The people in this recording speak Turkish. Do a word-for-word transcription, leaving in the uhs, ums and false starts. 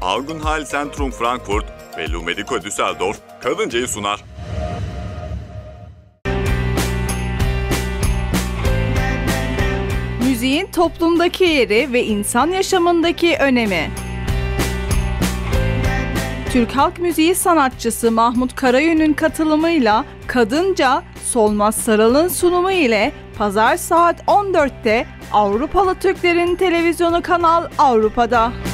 Augenheilzentrum Frankfurt ve Lumedico Düsseldorf Kadınca'yı sunar. Müziğin toplumdaki yeri ve insan yaşamındaki önemi. Türk halk müziği sanatçısı Mahmut Karayün'ün katılımıyla Kadınca, Solmaz Saral'ın sunumu ile pazar saat on dörtte Avrupalı Türklerin televizyonu Kanal Avrupa'da.